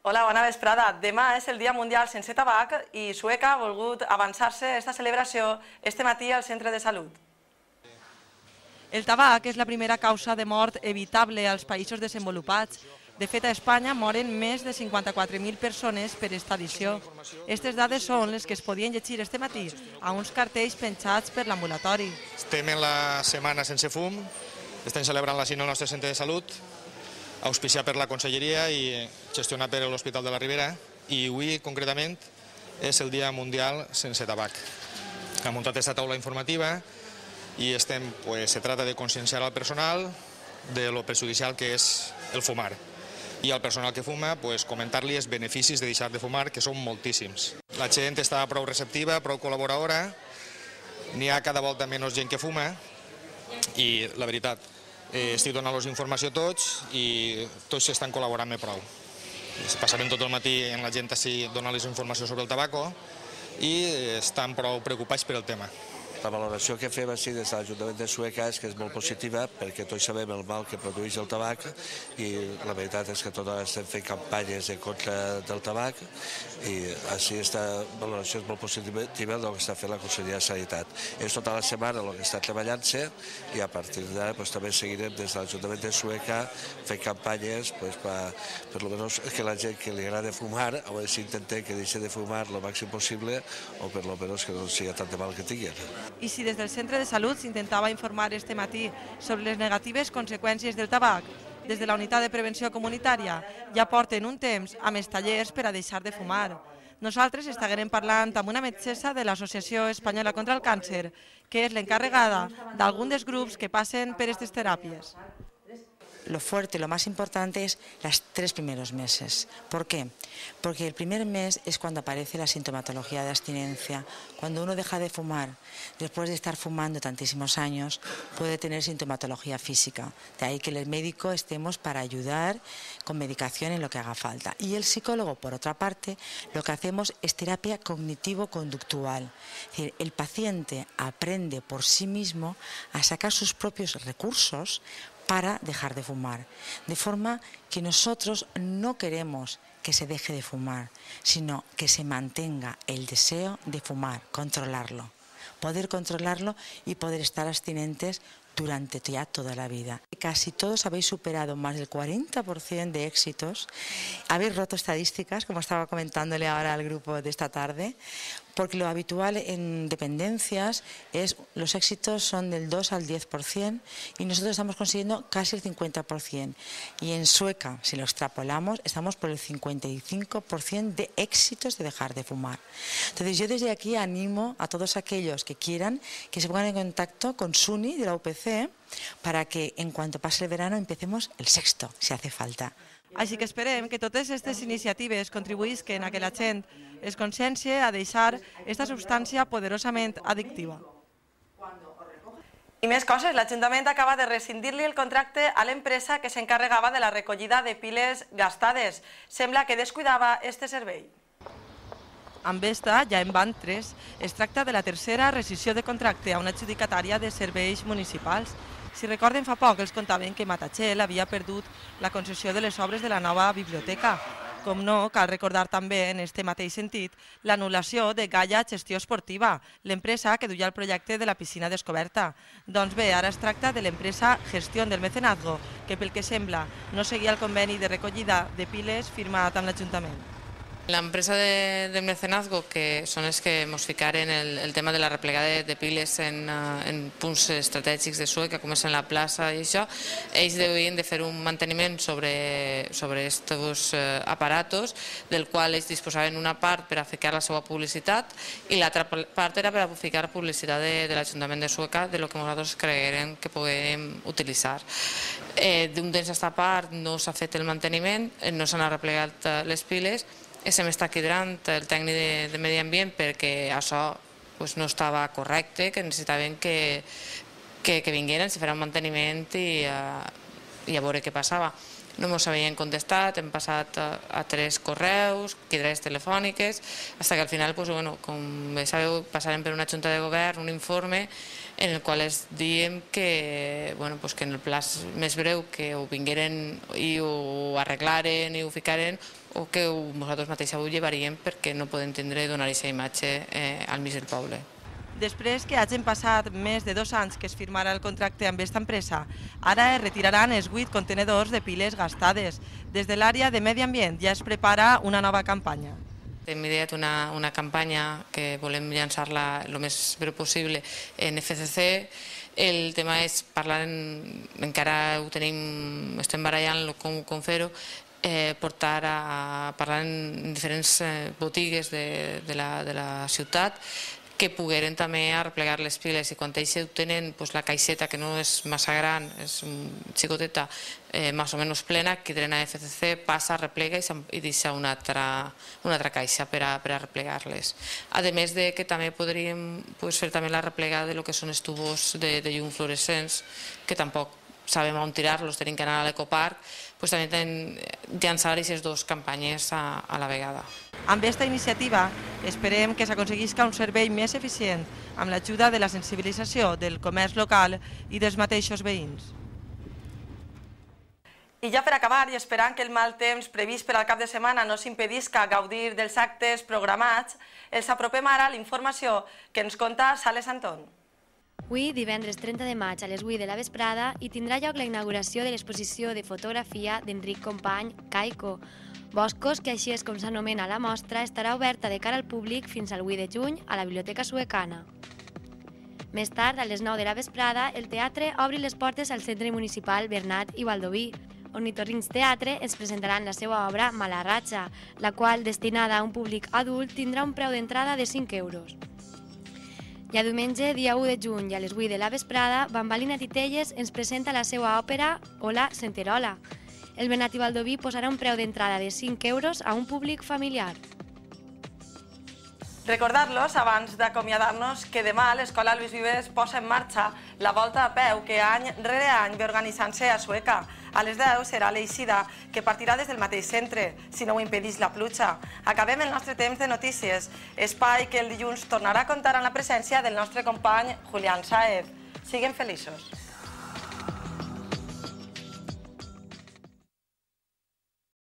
Hola, bona vesprada. Demà és el Dia Mundial sense tabac i Sueca ha volgut avançar-se aquesta celebració este matí al centre de salut. El tabac és la primera causa de mort evitable als països desenvolupats. De fet, a Espanya moren més de 54.000 persones per esta edició. Aquestes dades són les que es podien llegir este matí a uns cartells penjats per l'ambulatori. Estem en la setmana sense fum, estem celebrant la cina al nostre centre de salut, auspiciat per la Conselleria i gestionat per l'Hospital de la Ribera, i avui, concretament, és el Dia Mundial sense tabac. Hem muntat aquesta taula informativa i se trata de conscienciar al personal de lo perjudicial que és el fumar. I al personal que fuma, comentar-li els beneficis de deixar de fumar, que són moltíssims. La gent està prou receptiva, prou col·laboradora, n'hi ha cada volta menys gent que fuma i, la veritat, estic donant-los informació a tots i tots estan col·laborant-me prou. Passarem tot el matí en la gent així donant-los informació sobre el tabaco i estan prou preocupats per el tema. La valoració que fem així des de l'Ajuntament de Sueca és que és molt positiva perquè tots sabem el mal que produeix el tabac i la veritat és que tots estem fent campanyes en contra del tabac i així aquesta valoració és molt positiva del que està fent la Conselleria de Sanitat. És tota la setmana el que està treballant-se i a partir d'ara també seguirem des de l'Ajuntament de Sueca fent campanyes per almenys que la gent que li agrada fumar o s'intenta que deixi de fumar el màxim possible o per almenys que no sigui tant de mal que tinguin. I si des del centre de salut s'intentava informar este matí sobre les negatives conseqüències del tabac, des de la unitat de prevenció comunitària ja porten un temps amb els tallers per a deixar de fumar. Nosaltres estarem parlant amb una metgessa de l'Associació Espanyola contra el Càncer, que és l'encarregada d'algun dels grups que passen per aquestes teràpies. Lo fuerte, lo más importante es los 3 primeros meses. ¿Por qué? Porque el primer mes es cuando aparece la sintomatología de abstinencia. Cuando uno deja de fumar, después de estar fumando tantísimos años, puede tener sintomatología física. De ahí que el médico estemos para ayudar con medicación en lo que haga falta. Y el psicólogo, por otra parte, lo que hacemos es terapia cognitivo-conductual. Es decir, el paciente aprende por sí mismo a sacar sus propios recursos para dejar de fumar. De forma que nosotros no queremos que se deje de fumar, sino que se mantenga el deseo de fumar, controlarlo. Poder controlarlo y poder estar abstinentes durante ya toda la vida. Casi todos habéis superado más del 40% de éxitos. Habéis roto estadísticas, como estaba comentándole ahora al grupo de esta tarde, porque lo habitual en dependencias es los éxitos son del 2 al 10% y nosotros estamos consiguiendo casi el 50%. Y en Sueca, si lo extrapolamos, estamos por el 55% de éxitos de dejar de fumar. Entonces yo desde aquí animo a todos aquellos que quieran que se pongan en contacto con SUNY de la UPC para que en cuanto pase el verano empecemos el 6º, si hace falta. Així que esperem que totes aquestes iniciatives contribuïsquen a que la gent es consciencie a deixar aquesta substància poderosament addictiva. I més coses, l'Ajuntament acaba de rescindir-li el contracte a l'empresa que s'encarregava de la recollida de piles gastades. Sembla que descuidava este servei. Amb esta ja en van 3. Es tracta de la tercera rescissió de contracte a una adjudicatària de serveis municipals. Si recorden, fa poc els contaven que Matachel havia perdut la concessió de les obres de la nova biblioteca. Com no, cal recordar també, en este mateix sentit, l'anul·lació de Gaia Gestió Esportiva, l'empresa que duia el projecte de la piscina descoberta. Doncs bé, ara es tracta de l'empresa Gestión del Mecenazgo, que pel que sembla no seguia el conveni de recollida de piles firmat amb l'Ajuntament. L'empresa del mecenazgo, que són els que ens ficaren el tema de la replegada de piles en punts estratègics de Sueca, com és en la plaça i això, ells devien de fer un manteniment sobre aquests aparatos, del qual ells disposaven una part per a ficar la seva publicitat i l'altra part era per a ficar publicitat de l'Ajuntament de Sueca de lo que nosaltres creguem que podem utilitzar. D'un temps a esta part no s'ha fet el manteniment, no s'han arreplegat les piles, se m'està quedrant el tècnic de Medi Ambient perquè això no estava correcte, que necessitaven que vingueren, se farà un manteniment i a veure què passava. no ens havien contestat, hem passat a 3 correus, quedades telefòniques, fins que al final, com bé sabeu, passarem per una junta de govern, un informe en el qual es diem que en el pla més breu que ho vingueren i ho arreglaren i ho ficaren o que nosaltres mateixos ho llevaríem perquè no podem tindre i donar aquesta imatge al mig del poble. Després que hagin passat més de 2 anys que es firmarà el contracte amb aquesta empresa, ara es retiraran els 8 contenedors de piles gastades. Des de l'àrea de Medi Ambient ja es prepara una nova campanya. Hem ideat una campanya que volem llançar-la el més breu possible en FCC. El tema és parlar, encara ho tenim, estem barallant com fer-ho, portar a parlar en diferents botigues de la ciutat que pogueren també arreplegar les piles i quan ells tenen la caixeta que no és massa gran, és xicoteta, més o menys plena, quedaran a FCC, passa, arreplega i deixa una altra caixa per a arreplegar-les. A més que també podríem fer també la replegada del que són els tubos de llum fluorescents, que tampoc sabem on tirar-los, tenim que anar a l'ecoparc, també llançar aquestes 2 campanyes a la vegada. Amb aquesta iniciativa esperem que s'aconseguisca un servei més eficient amb l'ajuda de la sensibilització del comerç local i dels mateixos veïns. I ja per acabar, i esperant que el mal temps previst per al cap de setmana no s'impedisca gaudir dels actes programats, els apropem ara a la informació que ens conta Sales Anton. Avui, divendres 30 de maig, a les 8 de la vesprada, hi tindrà lloc la inauguració de l'exposició de fotografia d'Enric Company, Caico. Boscos, que així és com s'anomena la mostra, estarà oberta de cara al públic fins al 8 de juny a la Biblioteca Suecana. Més tard, a les 9 de la vesprada, el teatre obri les portes al Centre Municipal Bernat i Baldoví. Ornitorrincs Teatre ens presentaran la seva obra Malarratxa, la qual, destinada a un públic adult, tindrà un preu d'entrada de 5 euros. Ja diumenge, dia 1 de juny, a les 8 de la vesprada, Bambalina Titelles ens presenta la seva òpera Hola, Senterola. El Bernat i Baldoví posarà un preu d'entrada de 5 euros a un públic familiar. Recordar-los, abans d'acomiadar-nos, que demà l'Escola Lluís Vives posa en marxa la volta a peu que any rere any ve organitzant-se a Sueca. A les 10 serà l'eixida, que partirà des del mateix centre, si no ho impedeix la pluja. Acabem el nostre temps de notícies, espai que el dilluns tornarà a comptar amb la presència del nostre company Julián Sáez. Siguem feliços.